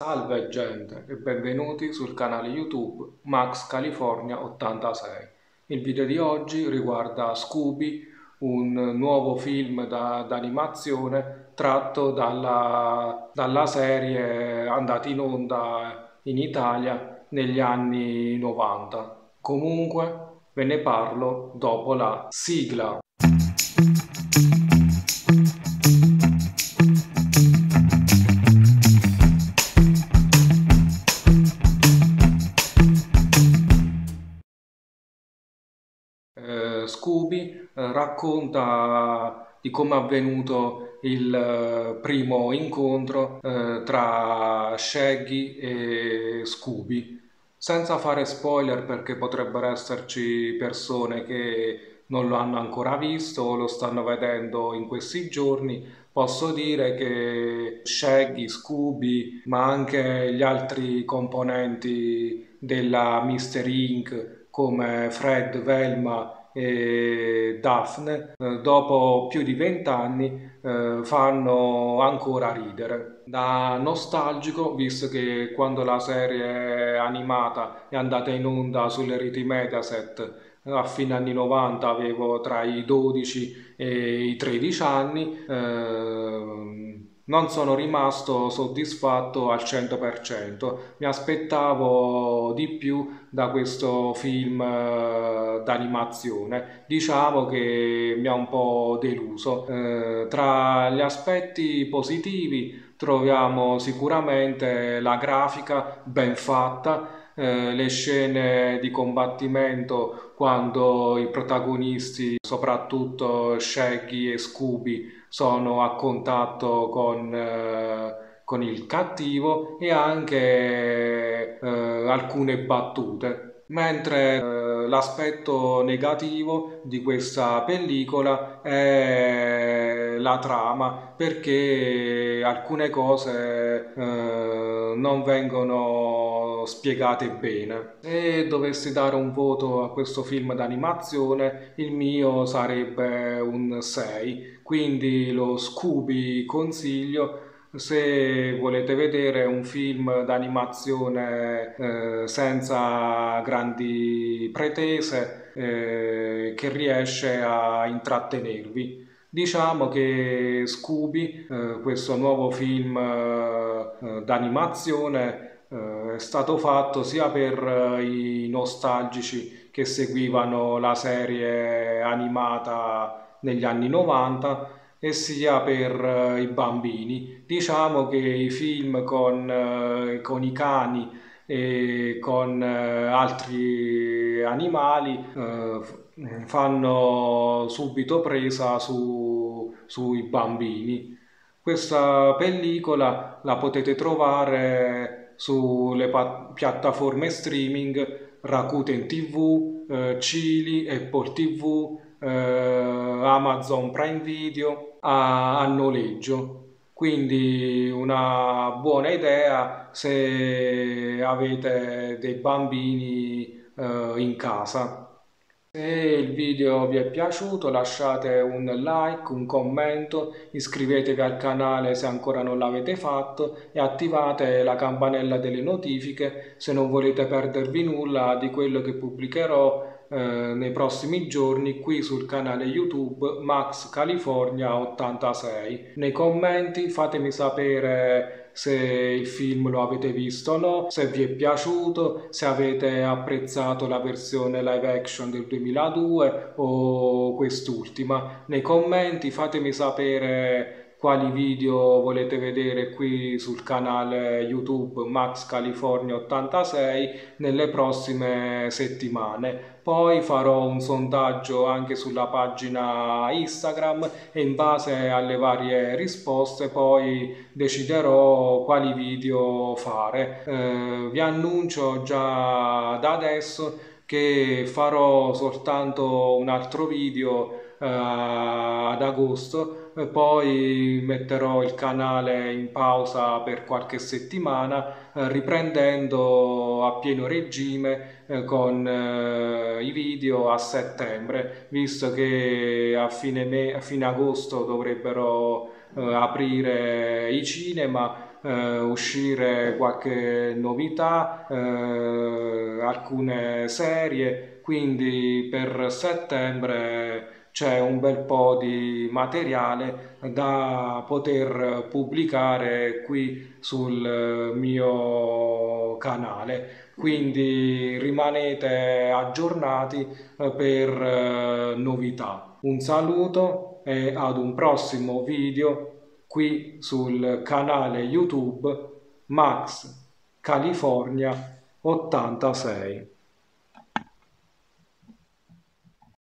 Salve gente e benvenuti sul canale YouTube Max California 86. Il video di oggi riguarda Scooby, un nuovo film d'animazione tratto dalla serie andata in onda in Italia negli anni 90. Comunque ve ne parlo dopo la sigla. Scooby racconta di come è avvenuto il primo incontro tra Shaggy e Scooby, senza fare spoiler perché potrebbero esserci persone che non lo hanno ancora visto o lo stanno vedendo in questi giorni. Posso dire che Shaggy, Scooby, ma anche gli altri componenti della Mystery Inc. come Fred, Velma e Daphne, dopo più di 20 anni, fanno ancora ridere. Da nostalgico, visto che quando la serie animata è andata in onda sulle reti Mediaset a fine anni 90 avevo tra i 12 e i 13 anni, non sono rimasto soddisfatto al 100%. Mi aspettavo di più da questo film d'animazione. Diciamo che mi ha un po' deluso. Tra gli aspetti positivi troviamo sicuramente la grafica ben fatta, le scene di combattimento quando i protagonisti, soprattutto Shaggy e Scooby, sono a contatto con il cattivo e anche alcune battute. Mentre l'aspetto negativo di questa pellicola è la trama, perché alcune cose non vengono spiegate bene. Se dovessi dare un voto a questo film d'animazione, il mio sarebbe un 6, quindi lo Scooby consiglio. Se volete vedere un film d'animazione senza grandi pretese, che riesce a intrattenervi. Diciamo che Scooby, questo nuovo film d'animazione, è stato fatto sia per i nostalgici che seguivano la serie animata negli anni 90 e sia per i bambini. Diciamo che i film con i cani e con altri animali fanno subito presa sui bambini. Questa pellicola la potete trovare sulle piattaforme streaming Rakuten TV, Cili, Apple TV, Amazon Prime Video a noleggio. Quindi una buona idea se avete dei bambini in casa. Se il video vi è piaciuto lasciate un like, un commento, iscrivetevi al canale se ancora non l'avete fatto e attivate la campanella delle notifiche se non volete perdervi nulla di quello che pubblicherò nei prossimi giorni qui sul canale YouTube Max California 86. Nei commenti fatemi sapere se il film lo avete visto o no, se vi è piaciuto, se avete apprezzato la versione live action del 2002 o quest'ultima. Nei commenti fatemi sapere quali video volete vedere qui sul canale YouTube Max California 86 nelle prossime settimane. Poi farò un sondaggio anche sulla pagina Instagram e in base alle varie risposte poi deciderò quali video fare. Vi annuncio già da adesso che farò soltanto un altro video ad agosto, poi metterò il canale in pausa per qualche settimana, riprendendo a pieno regime con i video a settembre, visto che a fine agosto dovrebbero aprire i cinema. uscire qualche novità, alcune serie, quindi per settembre c'è un bel po' di materiale da poter pubblicare qui sul mio canale. Quindi rimanete aggiornati per novità. Un saluto e ad un prossimo video qui sul canale YouTube Max California 86.